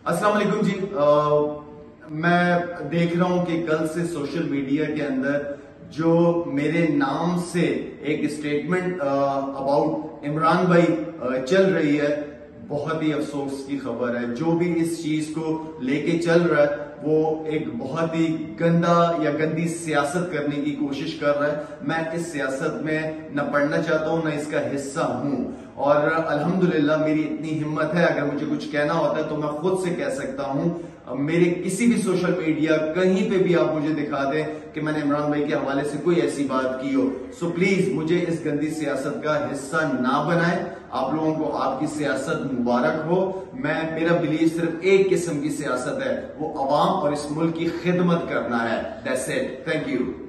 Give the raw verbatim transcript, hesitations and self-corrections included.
अस्सलाम वालेकुम जी। आ, मैं देख रहा हूं कि कल से सोशल मीडिया के अंदर जो मेरे नाम से एक स्टेटमेंट अबाउट इमरान भाई आ, चल रही है, बहुत ही अफसोस की खबर है। जो भी इस चीज को लेके चल रहा है वो एक बहुत ही गंदा या गंदी सियासत करने की कोशिश कर रहा है। मैं इस सियासत में न पढ़ना चाहता हूं न इसका हिस्सा हूं, और अल्हम्दुलिल्लाह मेरी इतनी हिम्मत है, अगर मुझे कुछ कहना होता है तो मैं खुद से कह सकता हूं। मेरे किसी भी सोशल मीडिया कहीं पे भी आप मुझे दिखा दें कि मैंने इमरान भाई के हवाले से कोई ऐसी बात की हो, सो प्लीज मुझे इस गंदी सियासत का हिस्सा ना बनाएं। आप लोगों को आपकी सियासत मुबारक हो। मैं मेरा बिलीव सिर्फ एक किस्म की सियासत है, वो अवाम और इस मुल्क की खिदमत करना है। That's it. Thank you.